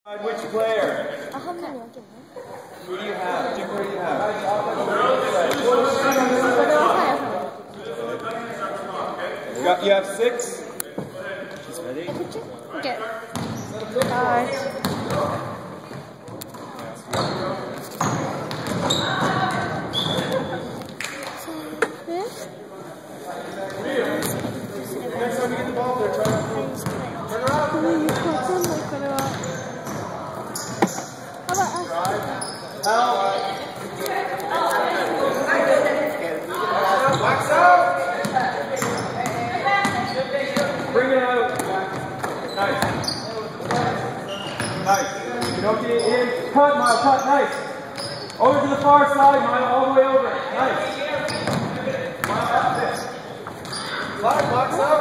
Which player? Who do you have? Jim, who do you have? You have 6? She's ready? Okay. Next time you get the ball there, turn around. Bring it out. Nice. Nice. You don't get in. Cut, Mile. Cut. Nice. Over to the far side, Mile. All the way over. Nice. Mile, up this. Slide, box out.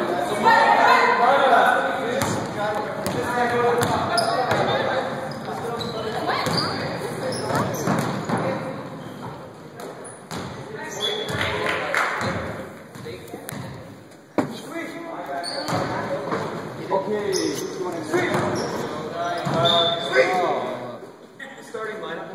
Okay, who's going in? Starting lineup.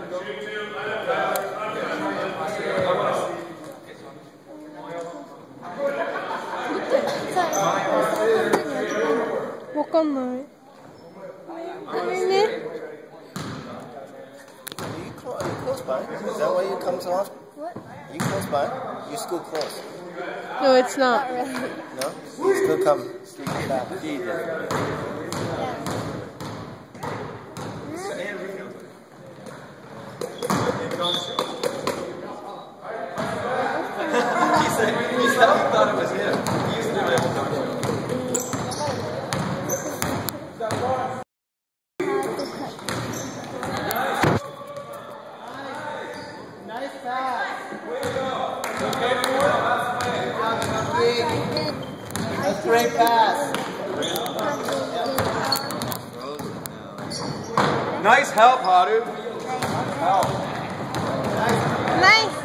잠깐만. 아니네. Are you close by? Is that why you come so often? What? Are you close by? Your school close? No, it's not. No? You still come back. He said he thought it was him. He used to do it. Nice pass. Way to go. That's a great pass. Nice help, Hadu. Help. Nice.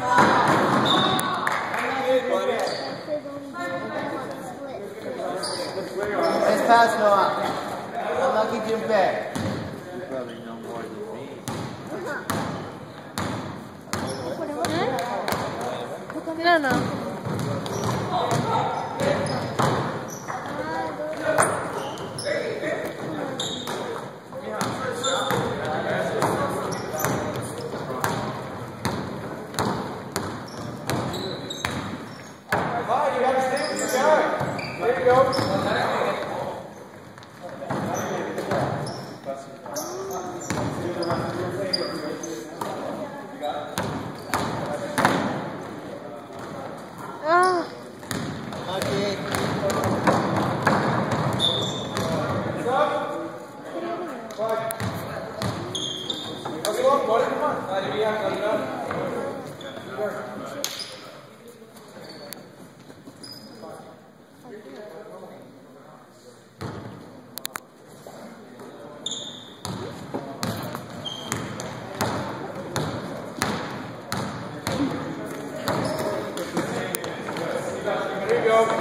Nice pass, Noah. Unlucky jump back. You probably know more than me. No. You gotta stay with the guy. There you go. Ah. Okay. There you go.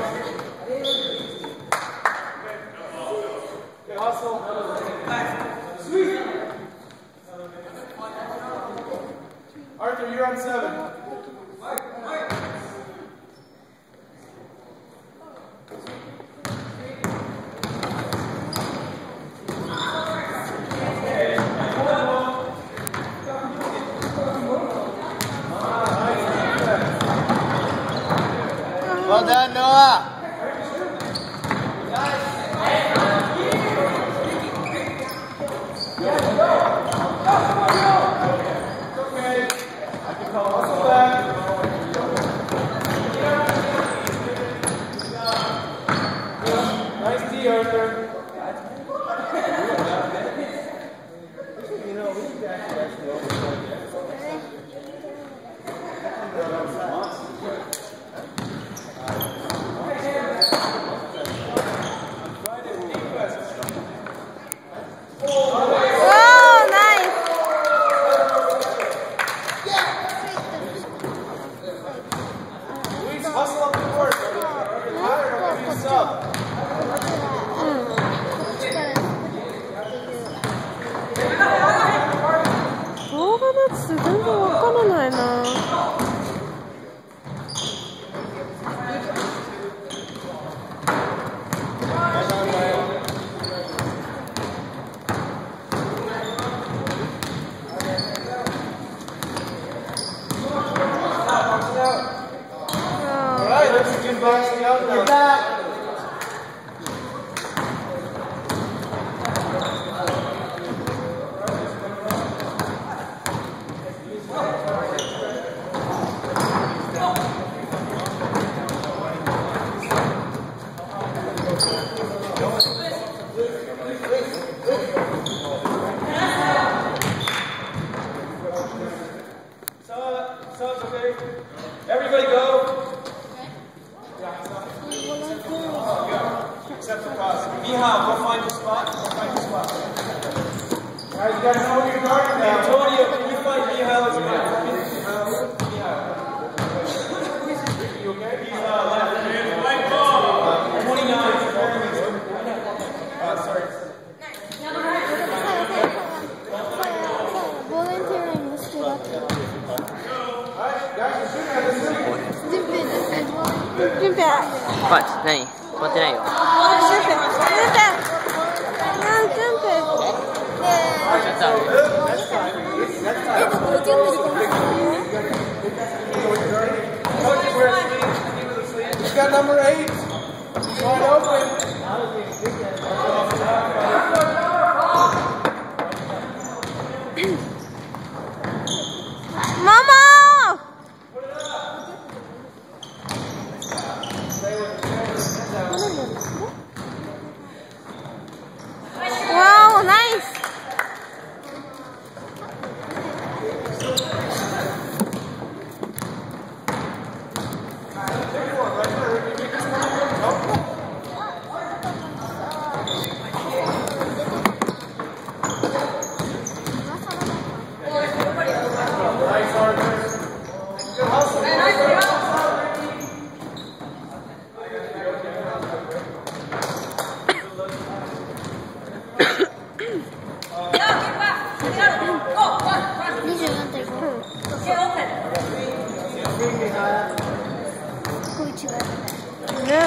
Good hustle. Sweet. Arthur, you're on 7. Well done, Noah. Okay. I can call hustle back. れないな。 Get back. Sounds okay. Everybody go. Except for Cos. Mihal, go find your spot. Go find your spot. Guys, you guys know where you're guarding now. Antonio, can you find Mihal as well? Mihal. You okay? He's left. 29. Sorry. Volunteering was too lucky. Jump back. What? 何？止まってないよ。 Jump back. No, jump it. You got number 8. Wide open. Mama! Wow, nice! No.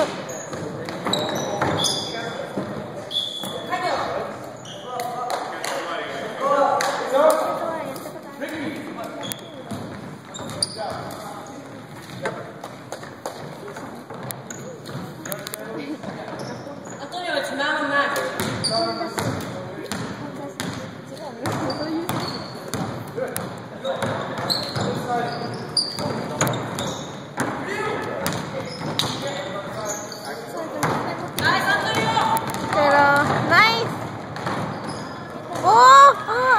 Antonio, it's now and that. Pero, nice! Oh!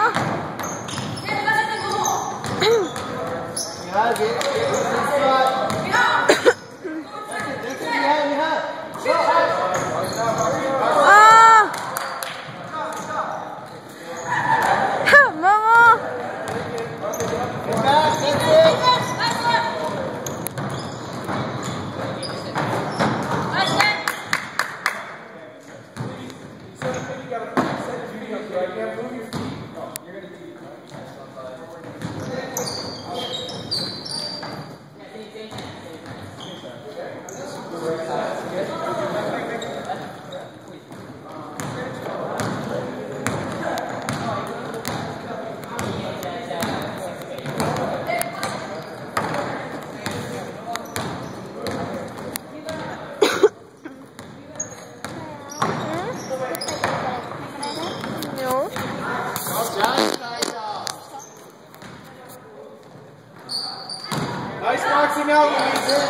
Mihal, get this spot. Mihal. Mama! Get back. That's it. No. Nice boxing out, Louisa.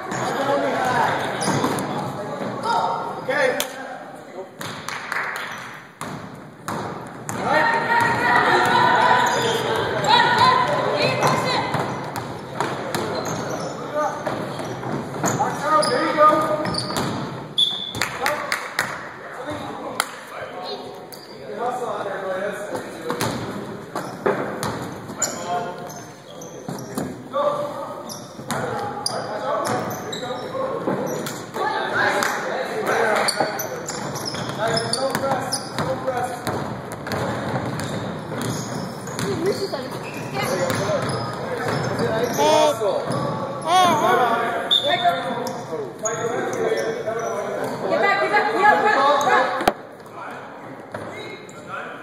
Okay. There you go.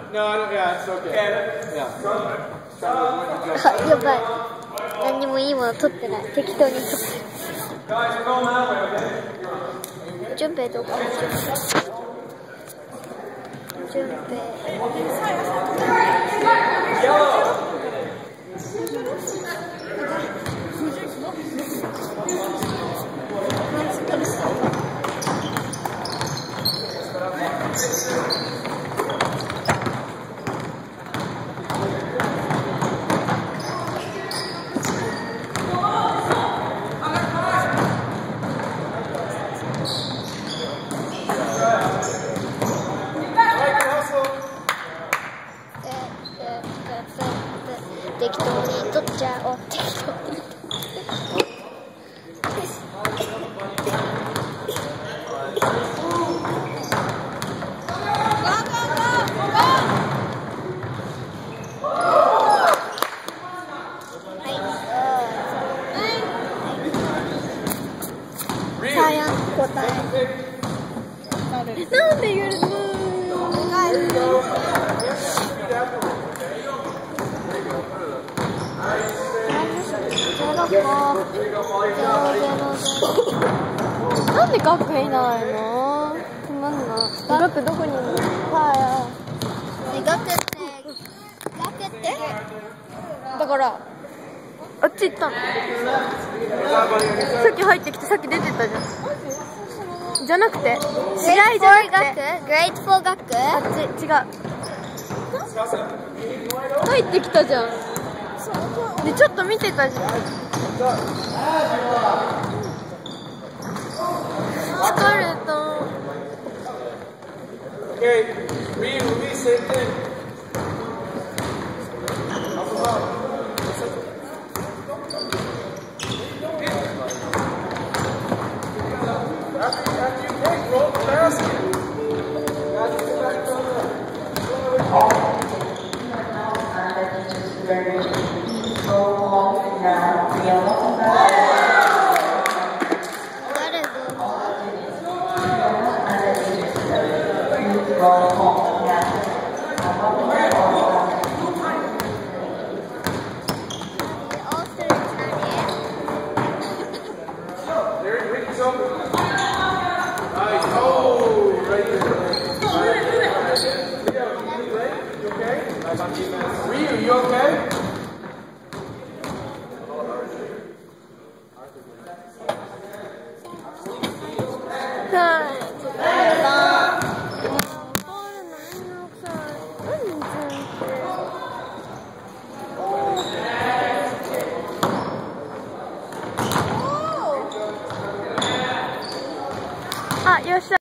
No, I don't. Yeah, it's okay. Yeah. あ、やばい。何にもいいもの取ってない。適当に取ってる。 Guys, we're going that way, okay? 順平どこ？順平。 Yellow. Right, 適当に取っちゃおう。適当に。サイアン答え。なんで言うの？なんでガックいないの？ガックどこにいるの？ガックってだからあっち行ったの。さっき入ってきてさっき出てたじゃん。じゃなくて試合じゃなくてグレートフォーガック？あっち違う。入ってきたじゃん。でちょっと見てたじゃん。疲れた。 Okay, release same thing. After you take, roll the basket. Ryu, you okay? Ah, you're